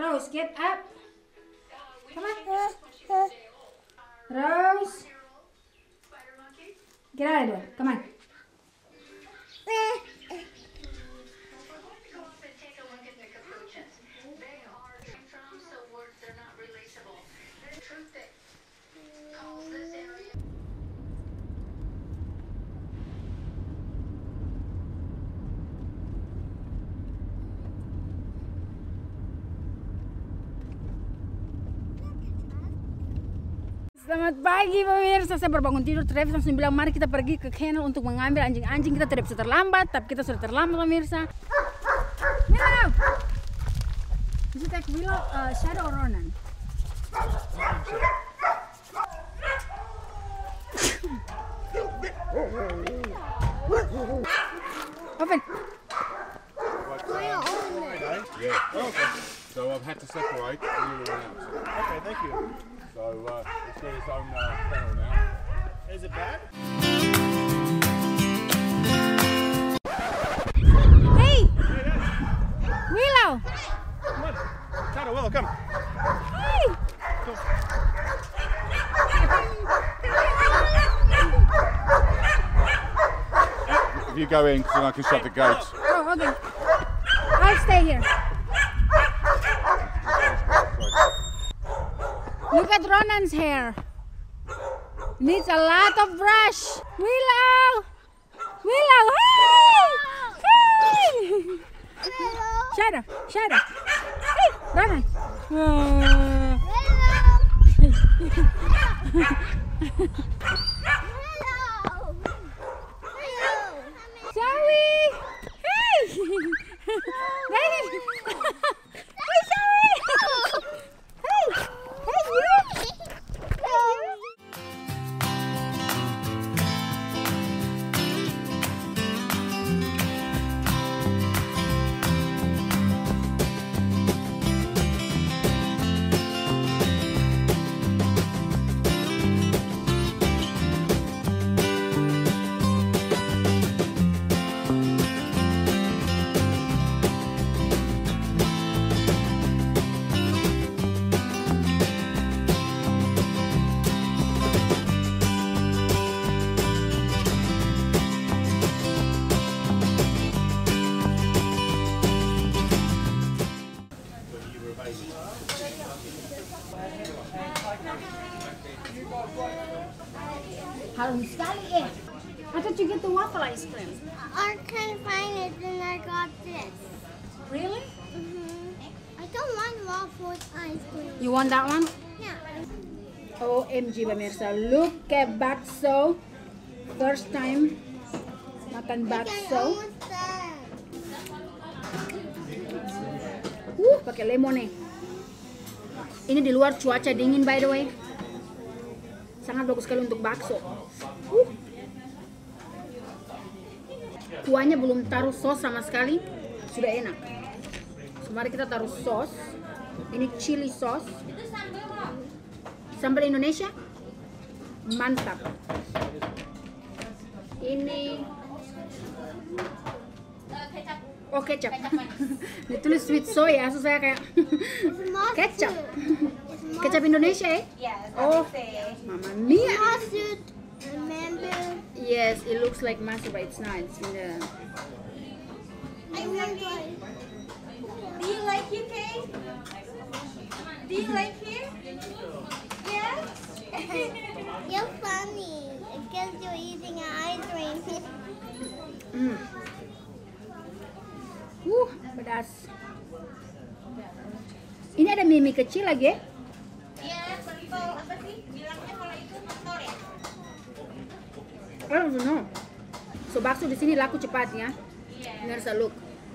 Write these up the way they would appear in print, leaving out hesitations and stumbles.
Rose, get up. Come on. Rose. Get out of there. Come on. Selamat pagi pemirsa, saya baru bangun tidur. Travis langsung bilang mari kita pergi ke kennel untuk mengambil anjing-anjing. Kita tidak bisa terlambat, tapi kita sudah terlambat pemirsa. Willow! Is it like Willow, Shadow or Ronan? Open! Yeah. Okay. So I've had to separate. Okay, thank you. So it's got its own kennel now. Is it bad? Hey! Willow! Come on. Tata, Willow, come. Hey! If you go in, then I can shut the gates. Oh, okay. I'll stay here. Look at Ronan's hair. Needs a lot of brush. Willow! Willow! Hey! Hey! Shadow! Shadow! Hey! Ronan! Zoe! Hey! Hey! Hey, Zoe! Hey! Hey, you! Harum sekali eh. I thought you get the waffle ice cream. I can't find it and I got this. Really? I don't want waffle ice cream. You want that one? Yeah. OMG pemirsa, look at bakso. First time makan bakso. Almost done. Pakai lemon nih. Ini di luar cuaca dingin by the way. Sangat bagus sekali untuk bakso. Kuahnya belum taruh sos sama sekali, sudah enak. So, mari kita taruh sos. Ini chili sauce. Sambal Indonesia, mantap. Ini kecap. Ditulis sweet soy ya, so saya kayak kecap. Kecap Indonesia ya? Oh, Mama Mia. Mustard, remember? Yes, it looks like mustard, but it's not. It's in the... I want one. Do you like UK? Do you like here? Yes? You're funny because you're eating an ice cream. Pedas. Ini ada mie kecil lagi ya? Iya, pentol apa sih? Bilangnya kalau itu pentol ya? I don't know. So bakso di sini laku cepat ya. Here's a look.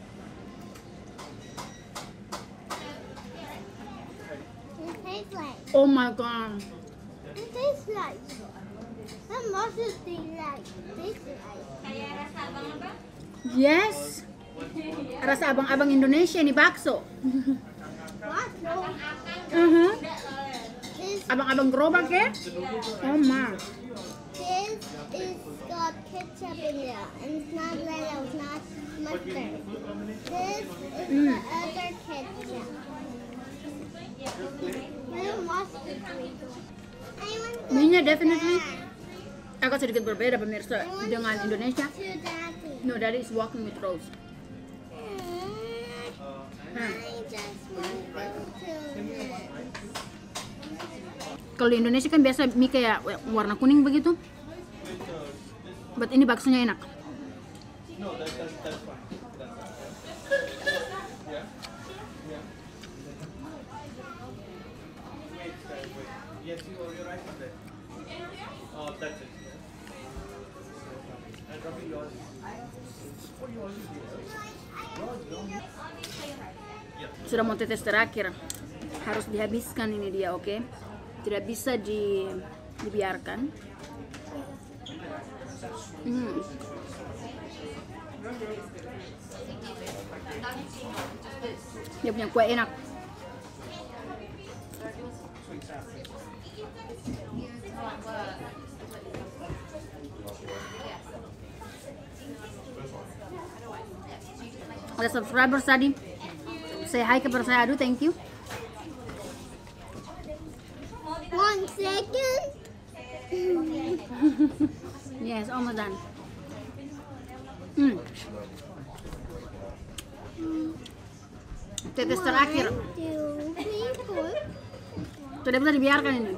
It tastes like. Oh my god. It tastes like. That mustard tastes like. Tastes like. Kayak rasa abang-abang? Yes. Rasa abang-abang Indonesia nih bakso. What? No. This, Abang-abang gerobak ya? Oh my. this is got ketchup in there, and it's not lettuce, it's not mustard. This is the other ketchup. Mie-nya definitely agak sedikit berbeda pemirsa dengan Indonesia. To Daddy. No, Daddy is walking with Rose. I just want to go to Kalau di Indonesia kan biasa mie kayak warna kuning begitu. But ini baksonya enak. No, that's fine. Yes, you're right on that. Oh, that's it. And Rafi, yours. What do you want to do? Sudah mau tetes terakhir. Harus dihabiskan ini dia, oke? Tidak bisa dibiarkan. Dia punya kue enak. Ada subscribers tadi. Say hi kepada saya, aduh, thank you. 1 second. Yes, almost done. Tetes terakhir. 1, 2, 3, 4. Tidak bisa dibiarkan ini.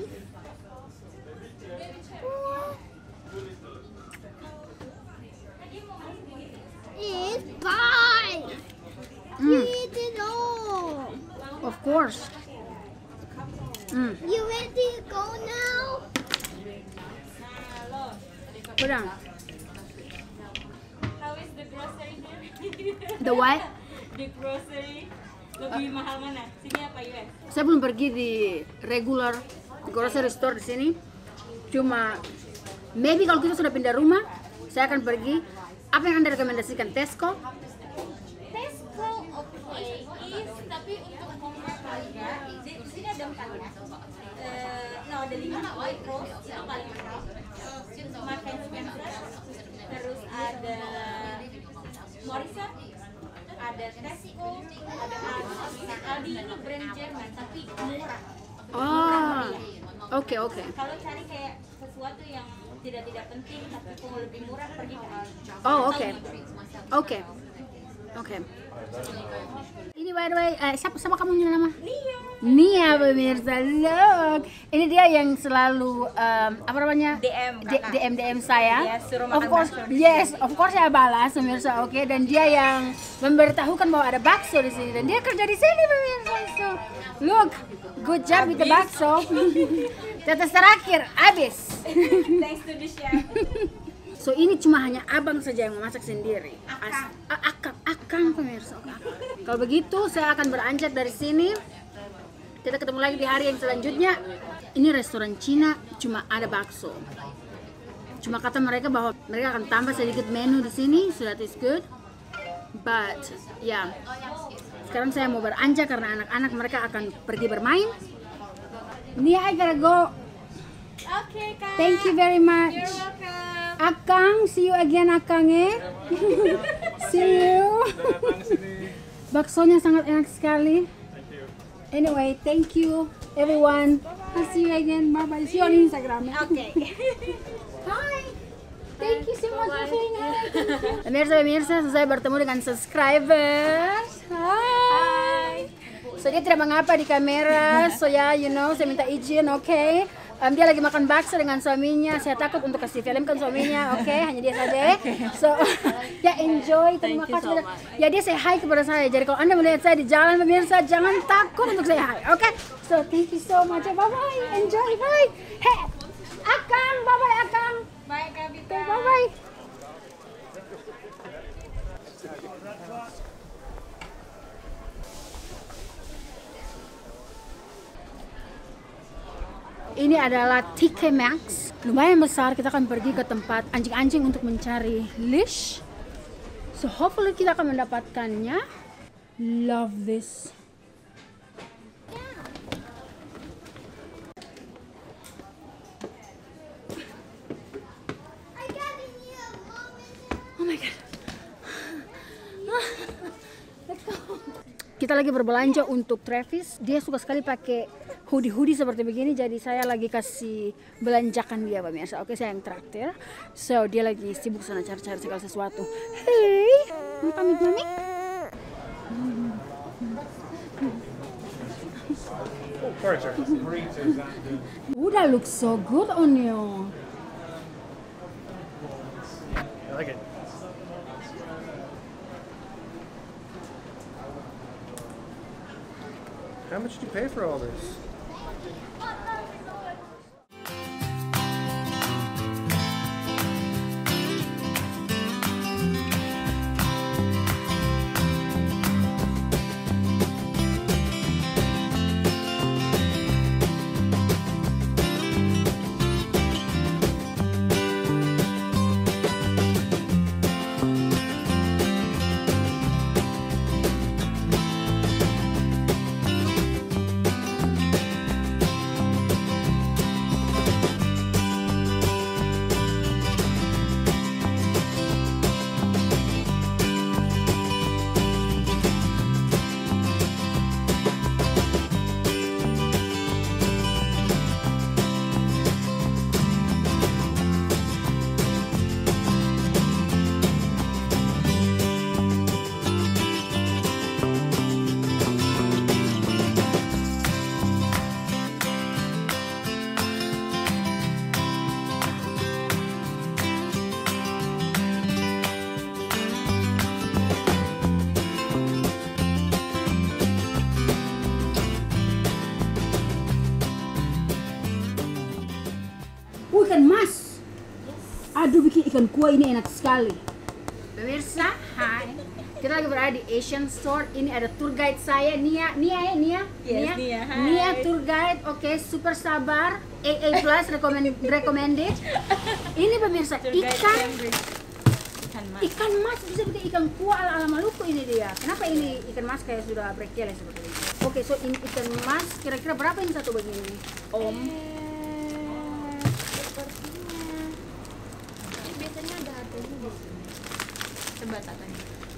It's 5. You eat it all. Of course. You ready to go now? Udah. How is the grocery here? The what? The grocery lebih mahal mana? Sini apa US? Saya belum pergi di regular grocery store di sini. Cuma maybe kalau kita sudah pindah rumah, saya akan pergi. Apa yang Anda rekomendasikan? Tesco? Tesco oke, tapi untuk compact harga di sini ada 4 ya. No, ada 5 Waitrose itu paling mahal. Marks and Spencer, terus ada Morrison, ada Tesco, ada Aldi. Aldi ini brand Jerman tapi murah. Oh, oke. Kalau cari kayak sesuatu yang tidak penting tapi kok lebih murah pergi ke Aldi. Oh, oke. Ini by the way, siapa kamu punya nama? Nia pemirsa, look. Ini dia yang selalu apa namanya? DM saya. Yes, suruh Of makan course, bakso. yes, of course saya balas pemirsa, oke. Dan dia yang memberitahukan bahwa ada bakso di sini dan dia kerja di sini pemirsa. So, look, good job with the bakso. Tetes terakhir, habis. Thanks to the chef. So ini cuma hanya abang saja yang memasak sendiri. Akang pemirsa. Kalau begitu saya akan beranjak dari sini. Kita ketemu lagi di hari yang selanjutnya. Ini restoran Cina, cuma ada bakso. Cuma kata mereka bahwa mereka akan tambah sedikit menu di sini, so that is good. But ya, sekarang saya mau beranjak karena anak-anak mereka akan pergi bermain. Nia, I gotta go. Oke, Kak. Thank you very much. You're welcome. Akang, see you again Akang see you. Baksonya sangat enak sekali. Anyway, thank you everyone. I'll see you again. Bye bye. See you on Instagram. Oke. Hi. Thank you so much for saying hi. Pemirsa, saya bertemu dengan subscribers. Hi. So dia tidak mengapa di kamera. So ya, you know, saya minta izin, oke. Dia lagi makan bakso dengan suaminya. Saya takut untuk kasih filmkan suaminya, oke, hanya dia saja. So, ya enjoy. Terima kasih. Ya dia say hi kepada saya. Jadi kalau Anda melihat saya di jalan pemirsa, jangan takut untuk say hi, oke? So thank you so much. Bye bye. Enjoy. Bye. Hey, Akang. Bye bye Akang. Bye, Kak Bika. Bye bye. Ini adalah TK Maxx. Lumayan besar, kita akan pergi ke tempat anjing-anjing untuk mencari leash. So hopefully kita akan mendapatkannya. Love this. Oh my god. Let's go. Kita lagi berbelanja untuk Travis. Dia suka sekali pakai hoodie seperti begini. Jadi saya lagi kasih belanjakan dia pemirsa. Oke, saya yang traktir. So dia lagi sibuk sana cari-cari segala sesuatu. Hey, mau pamit mami? Furniture. Burritos, that good. That looks so good on you. I like it. How much did you pay for all this? Ikan mas. Aduh, bikin ikan kuah ini enak sekali. Pemirsa, hai. Kita lagi berada di Asian Store. Ini ada tour guide saya, Nia. Yes, Nia, hai. Nia tour guide. Oke, super sabar. AA plus recommended. Ini pemirsa, ikan mas bisa bikin ikan kuah ala Maluku ini dia. Kenapa ini ikan mas kayak sudah berkeleh seperti ini? Oke, so ini ikan mas kira-kira berapa ini satu begini? Om. Biasanya ada harganya di sini. Coba tatanya.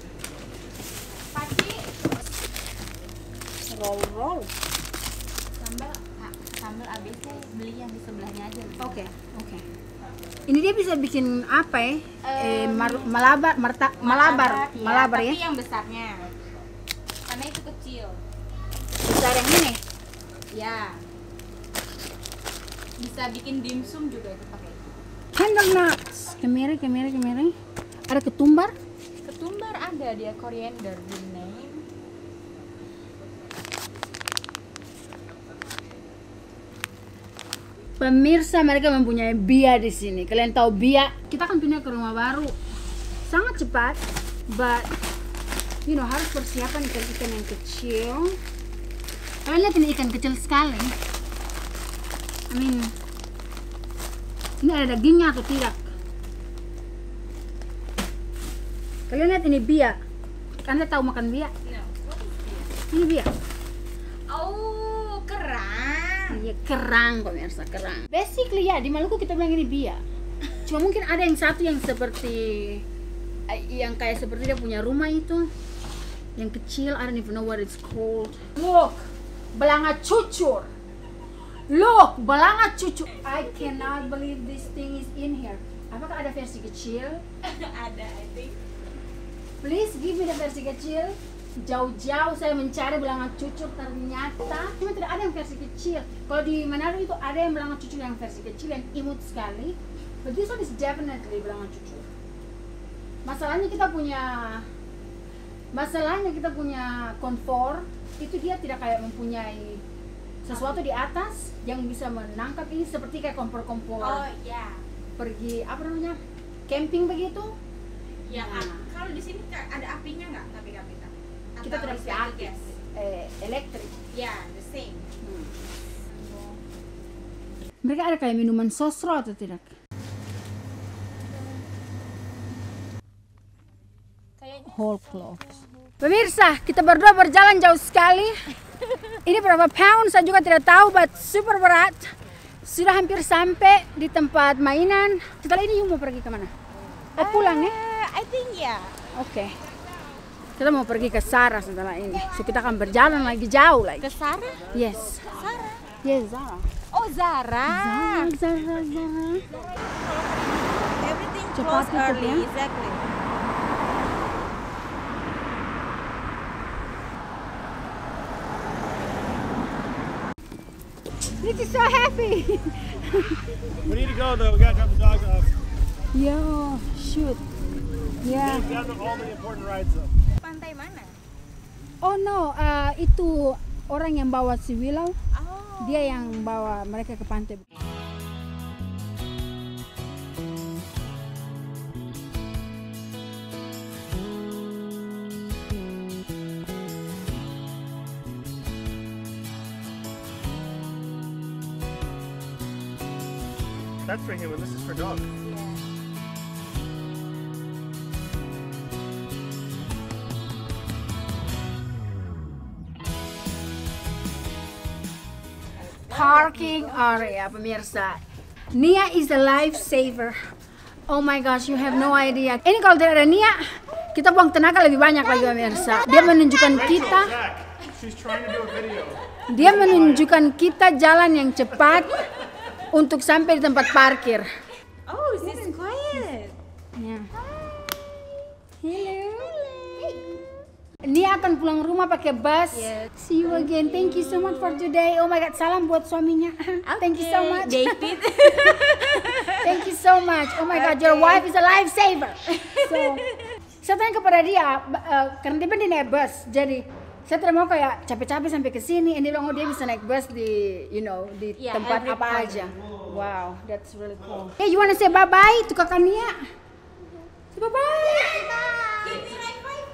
Paci. Roll. Sambal ABC beli yang di sebelahnya aja. Oke. Ini dia bisa bikin apa ya? Malabar ya? Tapi yang besarnya. Karena itu kecil. Besar yang ini? Ya. Bisa bikin dimsum juga itu pakai itu. Candle nuts. Kemiri. Ada ketumbar? Ketumbar ada, dia coriander the name. Pemirsa, mereka mempunyai bia di sini. Kalian tahu bia? Kita akan pindah ke rumah baru. Sangat cepat, but harus persiapan ikan-ikan yang kecil. Kalian lihat ini ikan kecil sekali. Ini ada dagingnya atau tidak? Kalian lihat ini bia. Anda tahu makan bia? No, what is this? Ini bia. Oh, kerang. Iya, kerang pemirsa, kerang. Basically ya, di Maluku kita bilang ini bia. Cuma mungkin ada yang satu yang seperti kayak seperti dia punya rumah itu. Yang kecil, I don't even know what it's called. Look, belanga cucur. I cannot believe this thing is in here. Apakah ada versi kecil? Ada, I think. Please give me the versi kecil. Jauh-jauh saya mencari belanga cucur, ternyata cuma tidak ada yang versi kecil. Kalau di Manado itu ada yang belanga cucur yang versi kecil yang imut sekali. But this one is definitely belanga cucur. Masalahnya kita punya konfor, itu dia tidak kayak mempunyai sesuatu di atas yang bisa menangkap ini seperti kayak kompor-kompor. Oh ya. Pergi camping begitu. Ya, kalau di sini ada apinya nggak? Tapi kita tidak pakai api, elektrik. Ya, the same. Mereka ada kayak minuman sosro atau tidak? Whole cloth. Pemirsa, kita berdua berjalan jauh sekali. Ini berapa pound saya juga tidak tahu, but super berat. Sudah hampir sampai di tempat mainan. Setelah ini Yum mau pergi kemana? Oh, pulang ya? I think ya. Oke. Kita mau pergi ke Zara setelah ini. So kita akan berjalan lagi jauh lagi. Ke Zara? Yes. Zara. Yes, Zara. Oh, Zara. Zara. Everything Cepat close tutup, early, ya. exactly. This is so happy. We need to go though. We gotta drop the dogs off. Yo, shoot. Yeah. We got all the important rides though. Pantai mana? Oh no, itu orang yang bawa si Willow. Oh. Dia yang bawa mereka ke pantai. That's for human. This is for dog. Parking area, pemirsa. Nia is a lifesaver. Oh my gosh, you have no idea. Ini kalau tidak ada Nia, kita buang tenaga lebih banyak lagi, pemirsa. Dia menunjukkan kita. She's trying to do a video. Dia menunjukkan kita jalan yang cepat untuk sampai di tempat parkir. Oh, this is quiet. Ya. Hello. Nia akan pulang rumah pakai bus. Yes. See you again. Thank you so much for today. Oh my god, salam buat suaminya. Thank you so much. David. Thank you so much. Oh my god, your wife is a lifesaver. So, saya tanya kepada dia, karena dia naik bus, jadi saya tidak mau kayak capek-capek sampai ke sini. And dia bilang, oh dia bisa naik bus di, di Yeah, tempat every apa point. aja. Wow, that's really cool. Hey, you wanna say bye-bye to kakak Nia? Say bye-bye. Give me high five.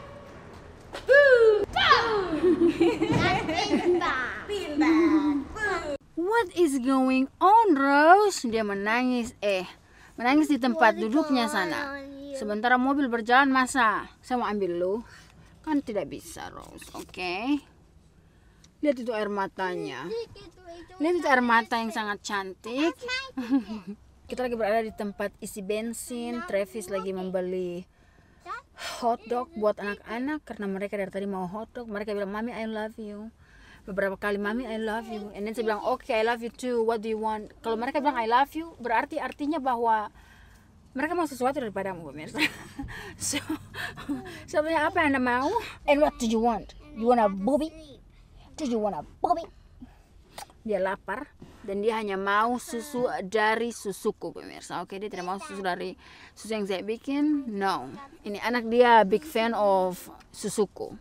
Pintar. What is going on, Rose? Dia menangis, menangis di tempat duduknya sana. Sementara mobil berjalan, masa saya mau ambil lu? Kan tidak bisa, Rose. Oke. Lihat itu air matanya. Lihat itu air mata yang sangat cantik. Kita lagi berada di tempat isi bensin. Travis lagi membeli hotdog buat anak-anak karena mereka dari tadi mau hotdog. Mereka bilang, Mami, I love you. Beberapa kali, Mami, I love you. And then saya bilang, okay, I love you too. What do you want? Kalau mereka bilang I love you, berarti artinya bahwa mereka mau sesuatu daripadamu, pemirsa. So, sebenarnya apa yang Anda mau? And what do you want? You want a booby? Do you want a booby? Dia lapar dan dia hanya mau susu dari susuku, pemirsa. Oke, dia tidak mau susu dari susu yang saya bikin. No. Ini anak dia big fan of susuku.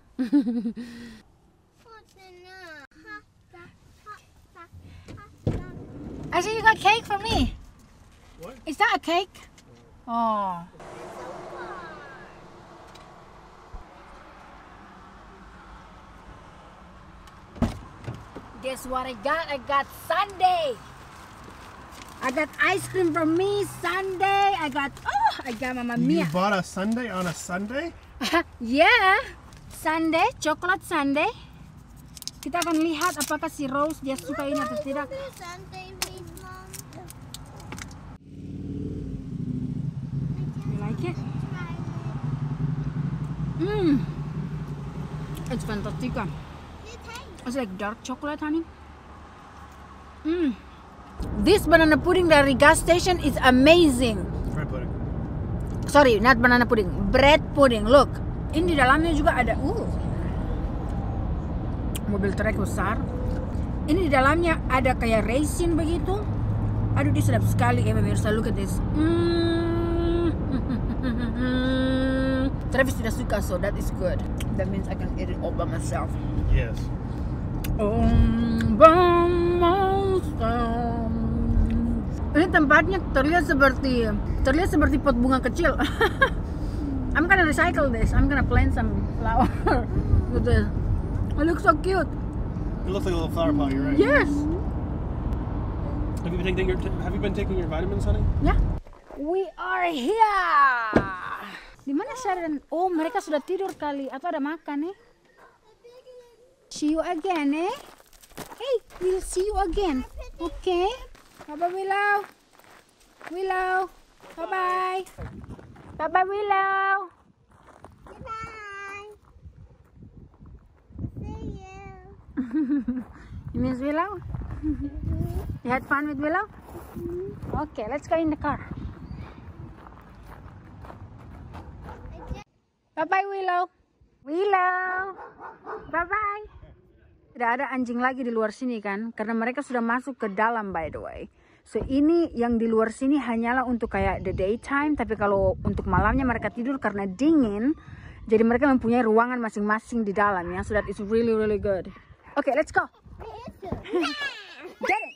I see you got cake for me. What? Is that a cake? Oh. Guess what I got? I got sundae. I got ice cream for me, sundae. I got Mamma You Mia. bought a sundae on a Sunday? Yeah, sundae, coklat sundae. Kita akan lihat apakah si Rose dia suka ini atau tidak. You like it? It's fantastic. It's like dark chocolate, honey. This banana pudding dari gas station is amazing. Bread pudding. Sorry, not banana pudding, bread pudding. Look, ini di dalamnya juga ada mobil truk besar. Ini di dalamnya ada kayak raisin begitu. Aduh, dia sedap sekali ya pemirsa. Look at this. Travis tidak suka, so that is good. That means I can eat it all by myself. Yes. Ini tempatnya terlihat seperti pot bunga kecil. I'm gonna recycle this. I'm gonna plant some flower with this. It looks so cute. It looks like a little flower pot. You're right. Yes. Have you been taking your vitamins, honey? Ya. We are here. Di mana Sharon? Oh, mereka sudah tidur kali atau ada makan nih? See you again, eh? Hey, we'll see you again. Okay? Bye-bye, Willow. Willow. Bye-bye. Bye-bye, Willow. You miss Willow? You had fun with Willow? Okay, let's go in the car. Bye-bye Willow. Willow. Bye-bye. Tidak ada anjing lagi di luar sini kan? Karena mereka sudah masuk ke dalam by the way. So ini yang di luar sini hanyalah untuk kayak the daytime. Tapi kalau untuk malamnya mereka tidur karena dingin. Jadi mereka mempunyai ruangan masing-masing di dalam ya. So that is really really good. Okay, let's go. Get it.